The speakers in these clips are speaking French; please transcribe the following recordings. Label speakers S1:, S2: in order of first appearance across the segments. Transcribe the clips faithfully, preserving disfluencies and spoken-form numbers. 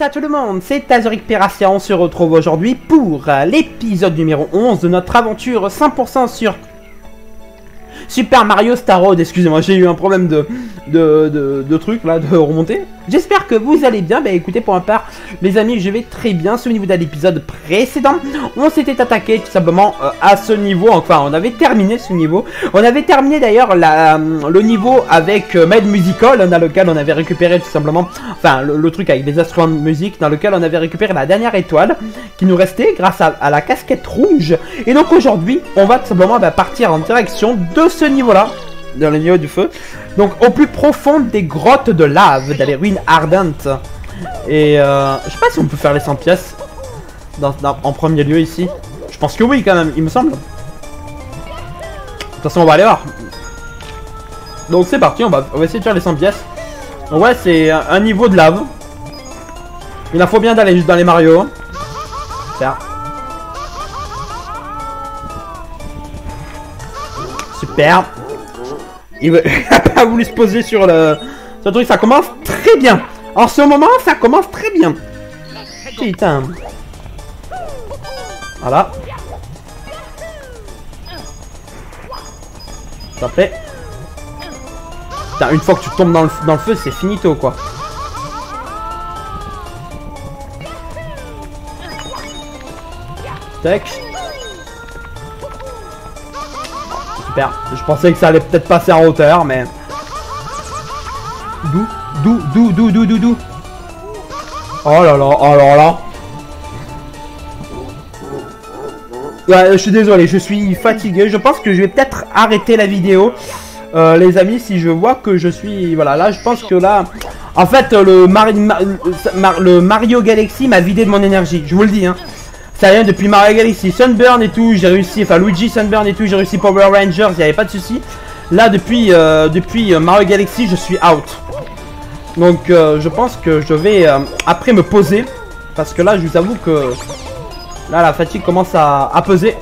S1: à tout le monde, c'est Azuric Peracia, on se retrouve aujourd'hui pour l'épisode numéro onze de notre aventure cent pour cent sur Super Mario Star Road. Excusez-moi, j'ai eu un problème de, de, de, de truc là, de remonter. J'espère que vous allez bien. Bah écoutez, pour ma part, les amis, je vais très bien. Souvenez-vous de l'épisode précédent, on s'était attaqué tout simplement euh, à ce niveau. Enfin, on avait terminé ce niveau. On avait terminé d'ailleurs la, le niveau avec euh, Mad Musical, dans lequel on avait récupéré tout simplement, enfin le, le truc avec des instruments de musique, dans lequel on avait récupéré la dernière étoile qui nous restait grâce à, à la casquette rouge. Et donc aujourd'hui, on va tout simplement bah, partir en direction de ce niveau-là, dans le niveau du feu. Donc au plus profond des grottes de lave, dans les ruines ardentes. Et euh, je sais pas si on peut faire les cent pièces dans, dans, en premier lieu ici. Je pense que oui quand même, il me semble. De toute façon on va aller voir. Donc c'est parti, on va, on va essayer de faire les cent pièces. Donc, ouais, c'est un, un niveau de lave. Il en faut bien d'aller juste dans les Mario. Super. Super. Il n'a pas voulu se poser sur le... Ce truc, ça commence très bien. En ce moment, ça commence très bien. Putain. Voilà. Ça plaît. Putain, une fois que tu tombes dans le, dans le feu, c'est finito, quoi. Tac. Super. Je pensais que ça allait peut-être passer en hauteur, mais... D'où D'où D'où D'où D'où D'où D'où Oh là là, oh là là. Ouais, je suis désolé, je suis fatigué. Je pense que je vais peut-être arrêter la vidéo, euh, les amis, si je vois que je suis... Voilà, là, je pense que là... En fait, le, Mari... le Mario Galaxy m'a vidé de mon énergie, je vous le dis, hein. Ça vient depuis Mario Galaxy, Sunburn et tout, j'ai réussi, enfin Luigi, Sunburn et tout, j'ai réussi Power Rangers, il n'y avait pas de souci. Là, depuis, euh, depuis Mario Galaxy, je suis out. Donc, euh, je pense que je vais euh, après me poser, parce que là, je vous avoue que là, la fatigue commence à, à peser.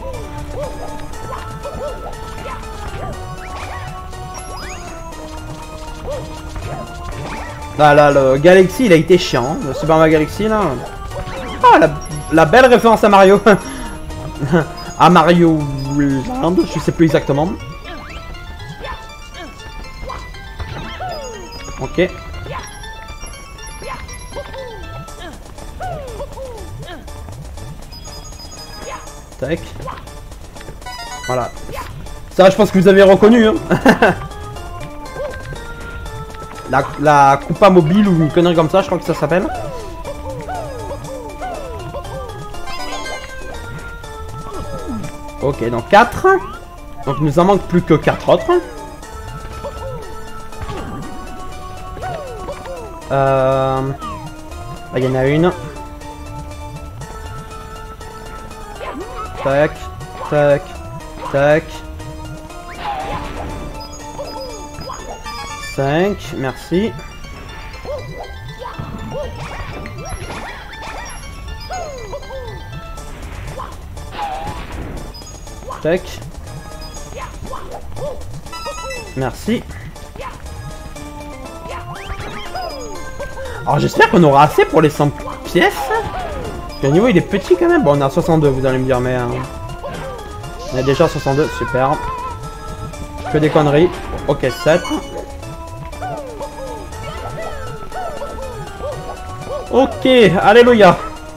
S1: Là, là, le Galaxy, il a été chiant, le Super Mario Galaxy, là. Ah, la... La belle référence à Mario. À Mario Land, je sais plus exactement. Ok. Tac. Voilà. Ça, je pense que vous avez reconnu. Hein. la, la Koopa mobile ou une connerie comme ça, je crois que ça s'appelle. Ok, donc quatre. Donc il nous en manque plus que quatre autres. Euh... Là, il y en a une. Tac, tac, tac. cinq, merci. Tac. Merci. Alors j'espère qu'on aura assez pour les cent pièces. Le niveau il est petit quand même. Bon, on a soixante-deux, vous allez me dire, mais... Hein, on a déjà soixante-deux, super. Que des conneries. Ok, sept. Ok, alléluia.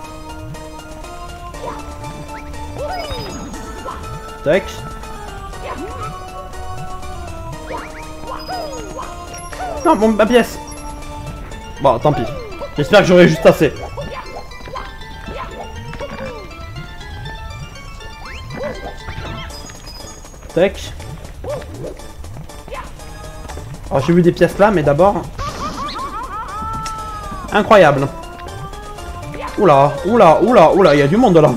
S1: Tac. Non, bon, ma pièce. Bon, tant pis. J'espère que j'aurai juste assez. Tac. Alors, j'ai vu des pièces là, mais d'abord... Incroyable. Oula, oula, oula, oula, il y a du monde là.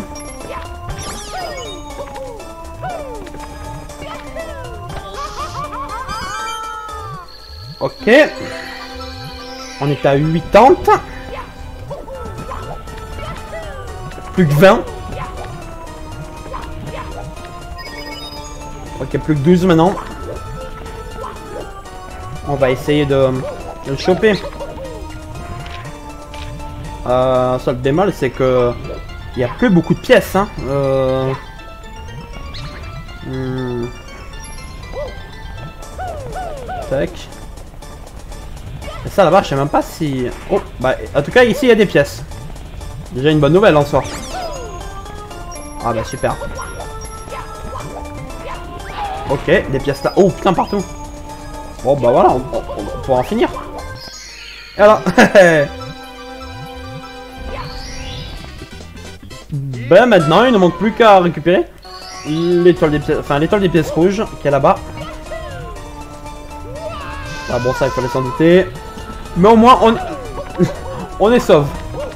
S1: Ok. On est à quatre-vingts. Plus que vingt. Ok, plus que douze maintenant. On va essayer de, de le choper. Euh, seul bémol, c'est que il y a plus beaucoup de pièces. Hein. Euh... Hmm. Tac. Et ça là-bas, je sais même pas si... Oh, bah, en tout cas, ici, il y a des pièces. Déjà une bonne nouvelle en soi. Ah bah, super. Ok, des pièces là. Oh, putain, partout. Bon, bah voilà, on, on, on pourra en finir. Et voilà. Ben maintenant, il ne manque plus qu'à récupérer l'étoile des pièces, enfin l'étoile des pièces rouges qui est là-bas. Ah bon, ça il fallait s'en douter. Mais au moins on, on est sauve.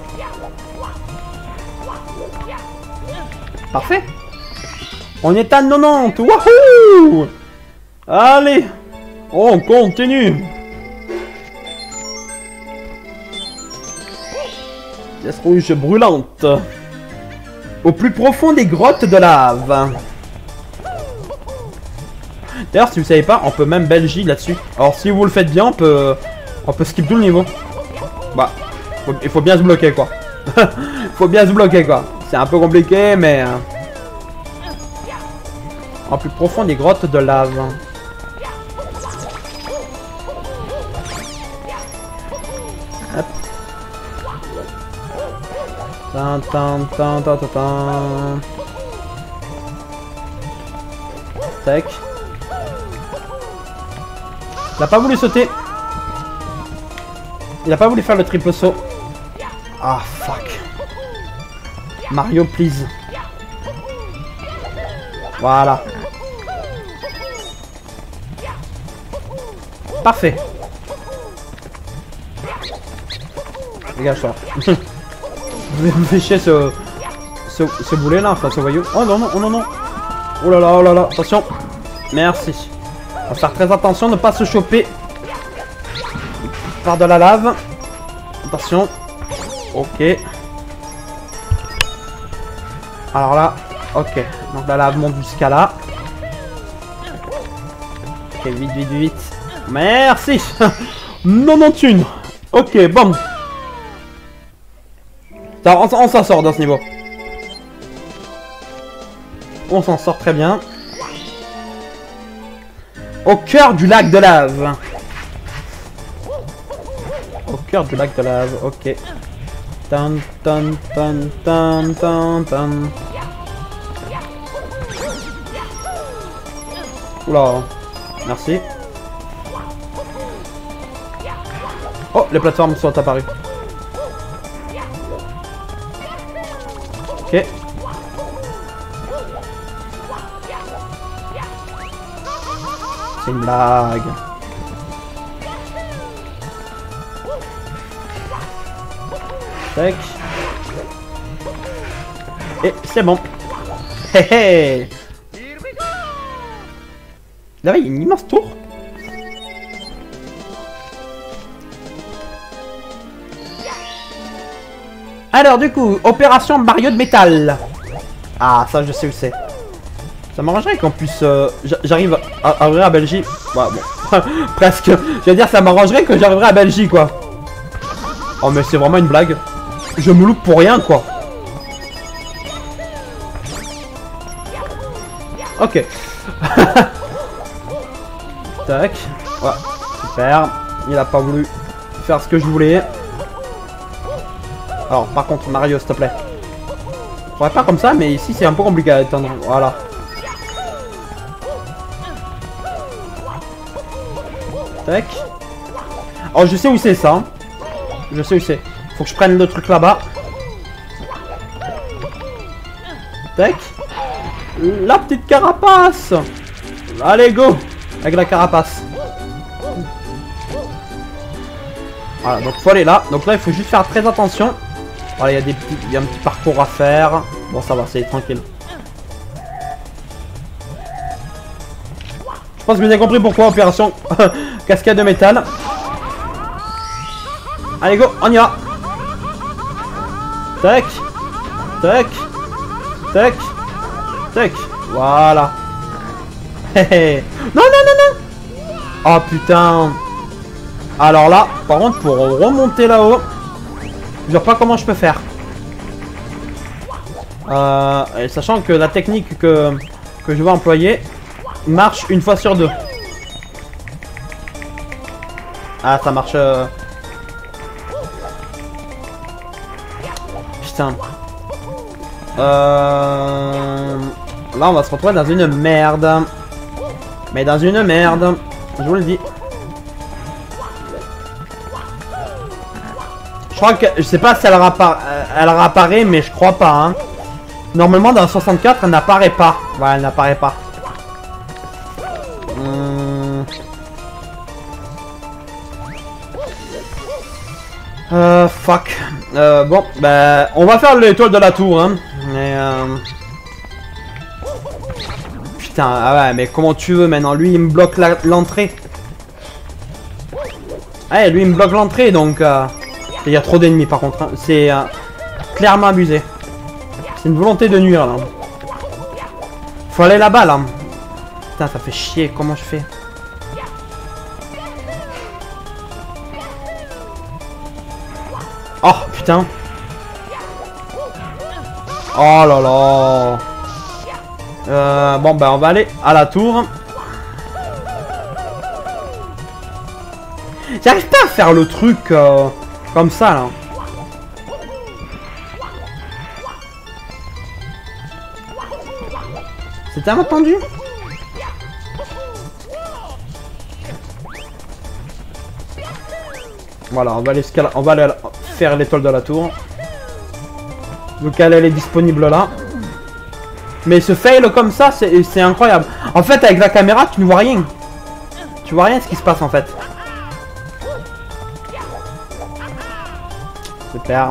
S1: Parfait. On est à quatre-vingt-dix. Wouhou! Allez, on continue. Pièce rouge brûlante. Au plus profond des grottes de lave. D'ailleurs, si vous savez pas, on peut même Belgique là-dessus. Alors, si vous le faites bien, on peut, on peut skip tout le niveau. Bah, faut, il faut bien se bloquer, quoi. Il faut bien se bloquer, quoi. C'est un peu compliqué, mais... Au plus profond des grottes de lave. Hop. Tan, tan, tan, tan, tan, tan. Tac. Il a pas voulu sauter. Il a pas voulu faire le triple saut. Ah, fuck. Mario, please. Voilà. Parfait. Dégage-toi. Vous me faites chier ce... Ce, ce boulet là, enfin ce voyou. Oh non, non, oh non, non. Oh là là, oh là là, attention. Merci. On va faire très attention de ne pas se choper par de la lave. Attention. Ok. Alors là, ok. Donc la lave monte jusqu'à là. Ok, vite, vite, vite. Merci. quatre-vingt-onze. Ok, bon. Ça, on on s'en sort dans ce niveau. On s'en sort très bien. Au cœur du lac de lave. Au cœur du lac de lave, ok. Tan tan tan tan tan tan. Oula. Merci. Oh, les plateformes sont apparues. Ok. C'est une blague. Tac. Et c'est bon. Hé hé. Là, il y a une immense tour. Alors du coup, opération Mario de métal. Ah, ça je sais où c'est. Ça m'arrangerait qu'en plus euh, j'arrive à, à ouvrir à Belgique. Ouais, bon. Presque. Je veux dire, ça m'arrangerait que j'arriverai à Belgique, quoi. Oh, mais c'est vraiment une blague. Je me loupe pour rien, quoi. Ok. Tac. Ouais, super. Il a pas voulu faire ce que je voulais. Alors, par contre, Mario, s'il te plaît. Faudrait pas comme ça, mais ici, c'est un peu compliqué à atteindre. Voilà. Tac. Oh, je sais où c'est ça. Hein. Je sais où c'est. Faut que je prenne le truc là-bas. Tac. La petite carapace. Allez, go. Avec la carapace. Voilà, donc faut aller là. Donc là, il faut juste faire très attention. Voilà, il y a des petits, il y a un petit parcours à faire. Bon, ça va, c'est tranquille. Je pense que vous avez compris pourquoi opération cascade de métal. Allez, go, on y va. Tac. Tac. Tac. Tac. Voilà. Non, non, non, non. Oh, putain. Alors là, par contre, pour remonter là-haut, Je vois pas comment je peux faire. Euh, et sachant que la technique que, que je vais employer marche une fois sur deux. Ah, ça marche. Euh... Putain. Euh... Là, on va se retrouver dans une merde. Mais dans une merde. Je vous le dis. Je crois que... Je sais pas si elle, rappara... elle réapparaît, mais je crois pas. Hein. Normalement, dans soixante-quatre, elle n'apparaît pas. Ouais, elle n'apparaît pas. Hum... Euh... Fuck. Euh, bon, bah... On va faire l'étoile de la tour, hein. Mais... Euh... Putain, ah ouais, mais comment tu veux maintenant? Lui, il me bloque l'entrée. Ouais, lui, il me bloque l'entrée, donc... Euh... Il y a trop d'ennemis, par contre. Hein. C'est euh, clairement abusé. C'est une volonté de nuire, là. Faut aller là-bas, là. Putain, ça fait chier. Comment je fais? Oh, putain. Oh là là. Euh, bon, ben, on va aller à la tour. J'arrive pas à faire le truc euh, comme ça, là. C'est tellement tendu. Voilà, on va aller, on va aller faire l'étoile de la tour. Donc elle, elle est disponible là. Mais ce fail comme ça, c'est incroyable. En fait, avec la caméra, tu ne vois rien. Tu vois rien ce qui se passe en fait. Super.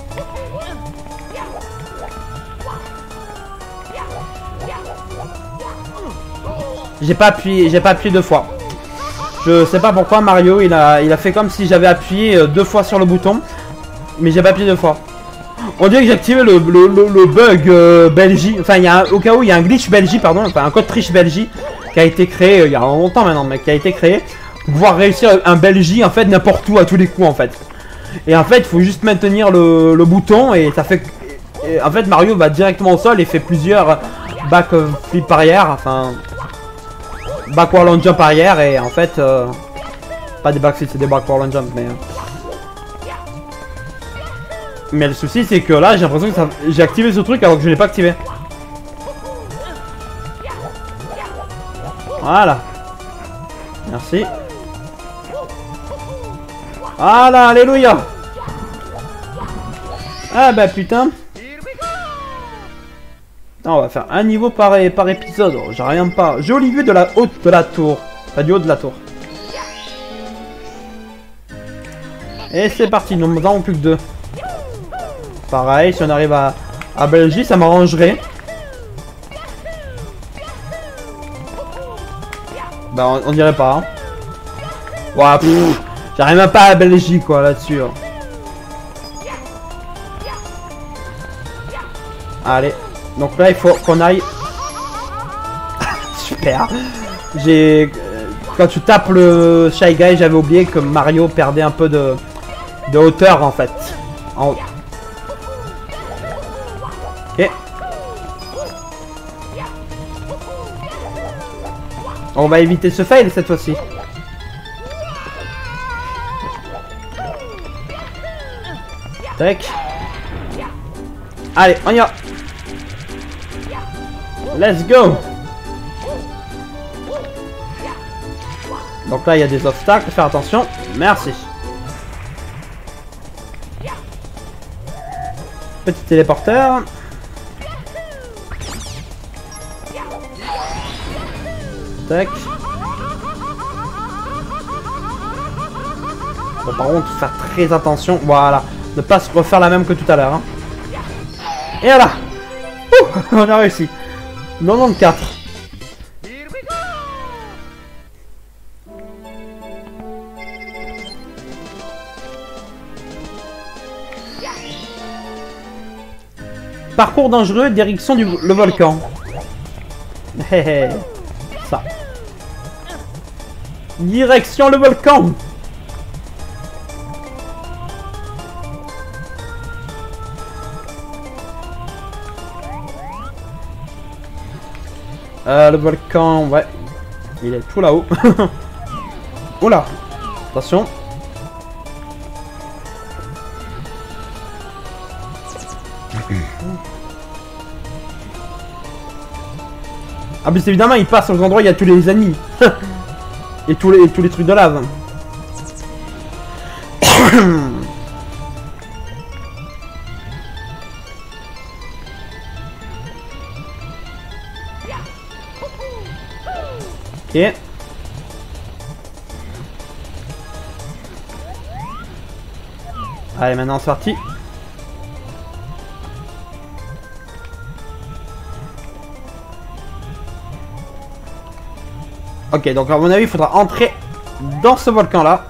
S1: J'ai pas appuyé, j'ai pas appuyé deux fois. Je sais pas pourquoi Mario il a, il a fait comme si j'avais appuyé deux fois sur le bouton, mais j'ai pas appuyé deux fois. On dirait que j'ai activé le, le, le, le bug euh, Belgique. Enfin, il y a un, au cas où il y a un glitch Belgique, pardon, enfin un code triche Belgique qui a été créé euh, il y a longtemps maintenant, mais qui a été créé pour pouvoir réussir un Belgique en fait n'importe où à tous les coups en fait. Et en fait, il faut juste maintenir le, le bouton et ça fait. Et en fait, Mario va directement au sol et fait plusieurs back flip arrière, enfin. Backward long jump arrière et en fait euh, pas des backflips, c'est des backward long jump mais euh... mais le souci c'est que là j'ai l'impression que ça... j'ai activé ce truc alors que je l'ai pas activé. Voilà. Merci. Voilà, alléluia. Ah bah putain. Non, on va faire un niveau par, par épisode. Oh, j'ai rien pas. Jolie vue de la haute de la tour. Pas du haut de la tour. Et c'est parti. Nous n'en avons plus que deux. Pareil, si on arrive à, à Belgique, ça m'arrangerait. Bah, on, on dirait pas. Hein. Ouah, j'arrive même pas à Belgique, quoi, là-dessus. Hein. Allez. Donc là, il faut qu'on aille... Super. J'ai... Quand tu tapes le Shy Guy, j'avais oublié que Mario perdait un peu de, de hauteur, en fait. En haut. Ok. On va éviter ce fail cette fois-ci. Tac. Allez, on y va. Let's go. Donc là il y a des obstacles, faire attention. Merci. Petit téléporteur. Tac. Bon par contre faire très attention. Voilà. Ne pas se refaire la même que tout à l'heure. Hein. Et voilà. Ouh, on a réussi. quatre-vingt-quatorze. Parcours dangereux, direction du le volcan. Hé ça. Direction le volcan. Euh, le volcan, ouais. Il est tout là-haut. Oula. Attention. Ah mais évidemment il passe aux endroits où il y a tous les ennemis. Et tous les, tous les trucs de lave. Ok. Allez, maintenant c'est parti. Ok, donc à mon avis, il faudra entrer dans ce volcan-là.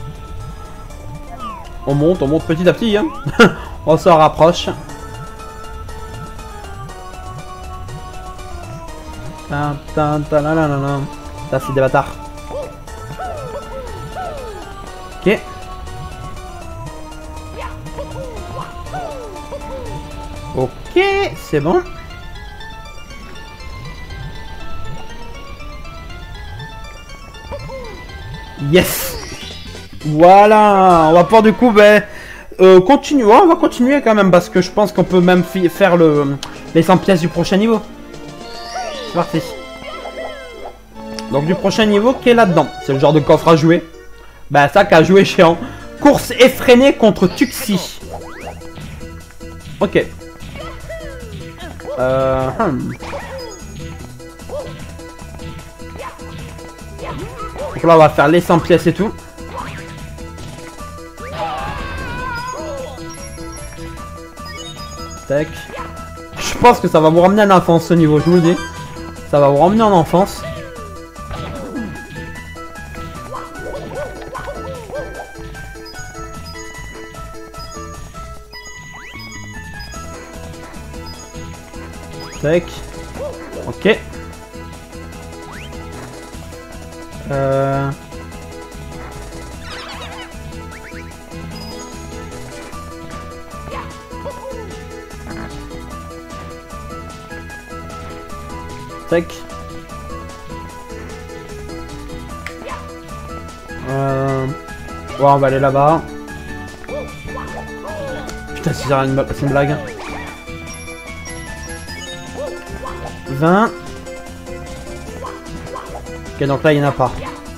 S1: On monte, on monte petit à petit. Hein. On se rapproche. Là, c'est des bâtards. Ok. Ok, c'est bon. Yes. Voilà. On va pouvoir du coup ben, euh, continuer. Ouais, on va continuer quand même parce que je pense qu'on peut même faire le, les cent pièces du prochain niveau. C'est parti. Donc du prochain niveau qui est là-dedans. C'est le genre de coffre à jouer. Bah ça qu'a joué chiant. Course effrénée contre Tuxi. Ok. Euh... Hmm. Donc là on va faire les cent pièces et tout. Tac. Je pense que ça va vous ramener en enfance ce niveau, je vous le dis. Ça va vous ramener en enfance. Tac. Ok. Euh... Tac. Euh... Ouais, on va aller là-bas. Putain, c'est une, une blague. vingt. Ok, donc là, il n'y en a pas.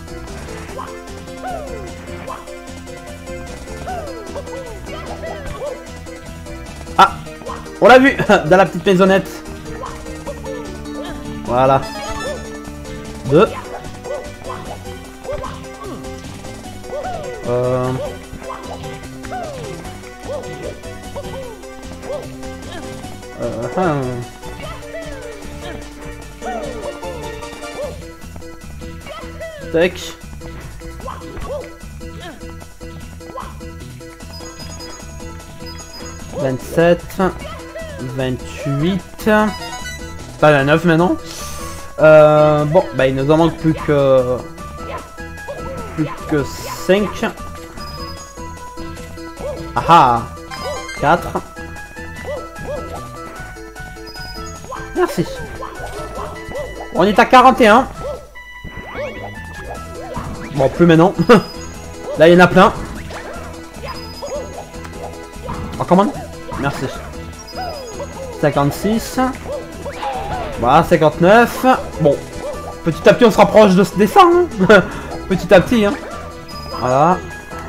S1: Ah, on l'a vu dans la petite maisonnette. Voilà. Deux. Euh... Euh... Hum. Tac. vingt-sept. vingt-huit. Pas la neuf maintenant. Euh, bon, bah il nous en manque plus que... Plus que cinq. Ah ah. quatre. Merci. On est à quarante et un. Bon, plus maintenant. Là, il y en a plein. Oh, comment? Merci. cinquante-six. Voilà, cinquante-neuf. Bon. Petit à petit, on se rapproche de ce dessin. Hein. Petit à petit. Hein. Voilà.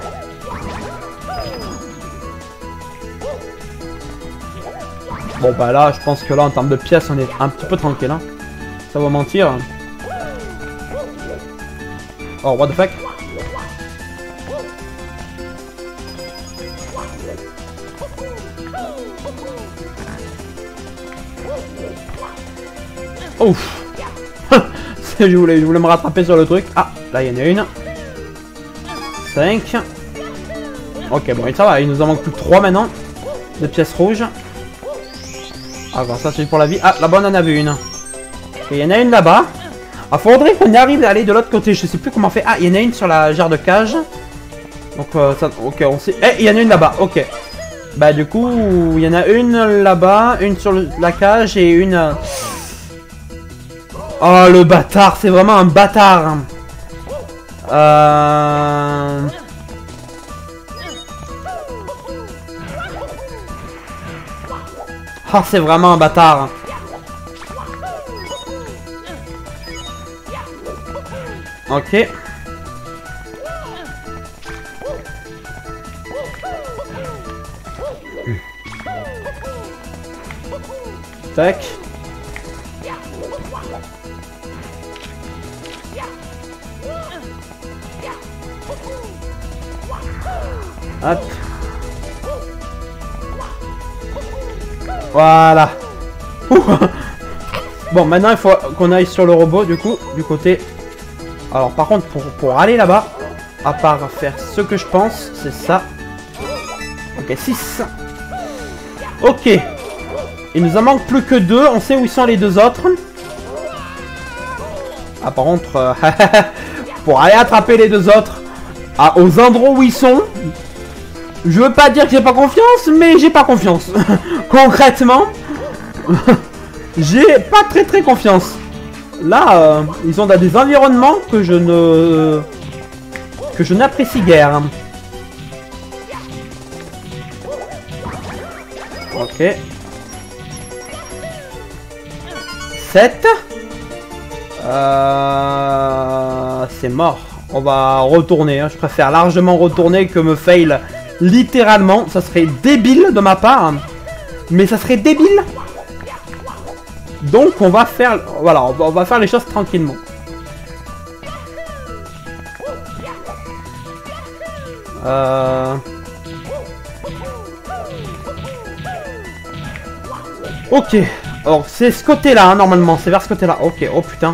S1: Bon, bah là, je pense que là, en termes de pièces, on est un petit peu tranquille. Hein. Ça va mentir. Oh, what the fuck? Ouf. je, voulais, je voulais me rattraper sur le truc. Ah, là, il y en a une. cinq. Ok, bon, et ça va. Il nous en manque plus que trois maintenant. De pièces rouges. Ah, bon, ça, c'est pour la vie. Ah, là-bas, on en avait une. Et il y en a une là-bas. Ah, faudrait qu'on arrive à aller de l'autre côté. Je sais plus comment on fait. Ah, il y en a une sur la jarre de cage. Donc, euh, ça... Ok, on sait... Eh, il y en a une là-bas. Ok. Bah, du coup, il y en a une là-bas. Une sur le... la cage et une... Euh... Oh le bâtard, c'est vraiment un bâtard. Euh... Ah, c'est vraiment un bâtard. Ok. Tac. Hop. Voilà. Ouh. Bon, maintenant il faut qu'on aille sur le robot du coup, du côté. Alors par contre, pour, pour aller là-bas, à part faire ce que je pense, c'est ça. Ok, six. Ok. Il nous en manque plus que deux. On sait où ils sont les deux autres. Ah, par contre, euh, pour aller attraper les deux autres, ah, aux endroits où ils sont, je veux pas dire que j'ai pas confiance, mais j'ai pas confiance. Concrètement, j'ai pas très très confiance. Là, euh, ils sont dans des environnements que je ne que je n'apprécie guère. Ok. sept. Euh, c'est mort. On va retourner. Hein. Je préfère largement retourner que me fail littéralement. Ça serait débile de ma part. Mais ça serait débile. Donc on va faire... Voilà, on va, on va faire les choses tranquillement. Euh... Ok. Alors c'est ce côté-là, hein, normalement. C'est vers ce côté-là. Ok, oh putain.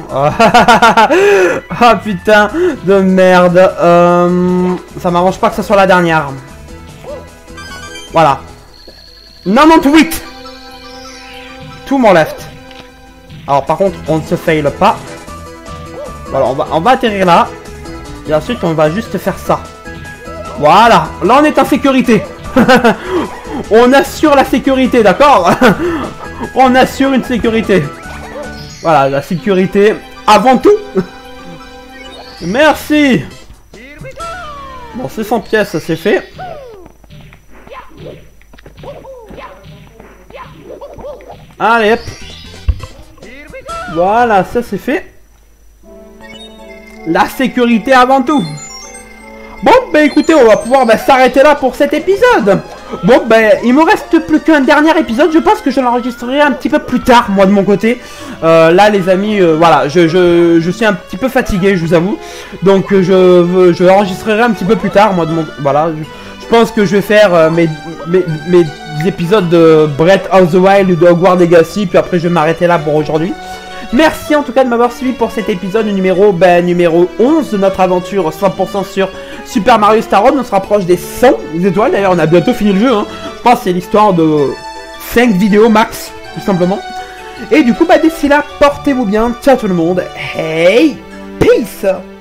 S1: Ah putain de merde. Euh... Ça m'arrange pas que ce soit la dernière. Voilà. quatre-vingt-dix-huit. Tout mon left. Alors par contre, on ne se fail pas. Voilà, on va, on va atterrir là. Et ensuite, on va juste faire ça. Voilà. Là, on est en sécurité. On assure la sécurité, d'accord? On assure une sécurité. Voilà, la sécurité avant tout. Merci. Bon, c'est cent pièces, c'est fait. Allez, hop. Voilà, ça c'est fait. La sécurité avant tout. Bon, bah écoutez, on va pouvoir bah, s'arrêter là pour cet épisode. Bon, ben, bah, il me reste plus qu'un dernier épisode. Je pense que je l'enregistrerai un petit peu plus tard, moi de mon côté. Euh, là, les amis, euh, voilà, je, je, je suis un petit peu fatigué, je vous avoue. Donc, je, je l'enregistrerai un petit peu plus tard, moi de mon... Voilà, je, je pense que je vais faire euh, mes, mes, mes épisodes de Breath of the Wild ou de Hogwarts Legacy. Puis après, je vais m'arrêter là pour aujourd'hui. Merci en tout cas de m'avoir suivi pour cet épisode numéro, ben, numéro onze de notre aventure cent pour cent sur Super Mario Star Road. On se rapproche des cent étoiles, d'ailleurs on a bientôt fini le jeu, hein. Je pense que c'est l'histoire de cinq vidéos max, tout simplement. Et du coup, bah, d'ici là, portez-vous bien, ciao tout le monde, hey, peace.